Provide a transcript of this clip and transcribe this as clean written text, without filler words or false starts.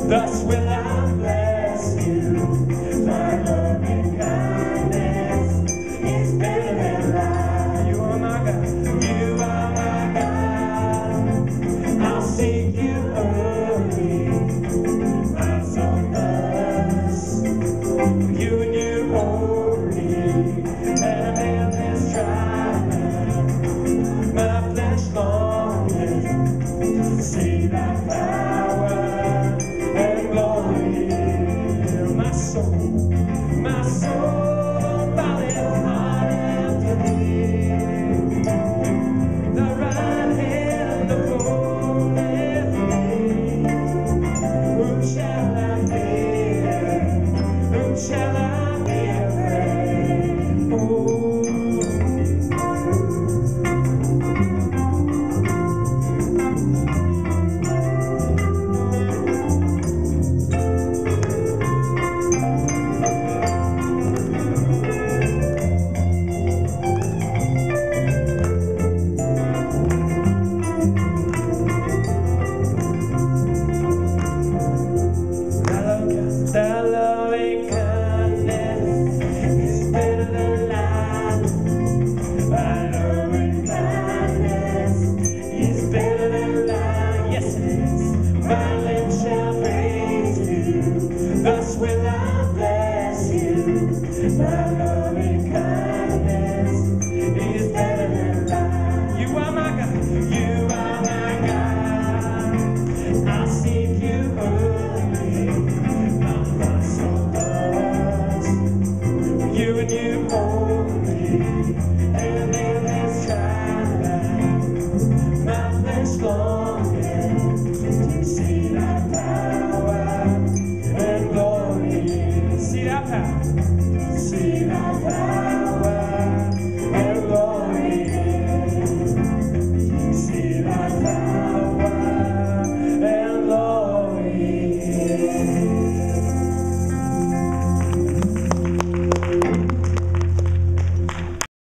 Thus will I bless you. My loving kindness is better than life. You are my God. You are my God. I'll seek you early. My soul thirsts for you and you only. And in this trial, my flesh longeth to see thy power and glory. My soul falleth hard after thee. Thy right hand upholdeth me. Whom shall I fear? Whom shall I be afraid? Oh. Thy loving kindness is better than life. Thy loving kindness is better than life. Yes, it is. My lips shall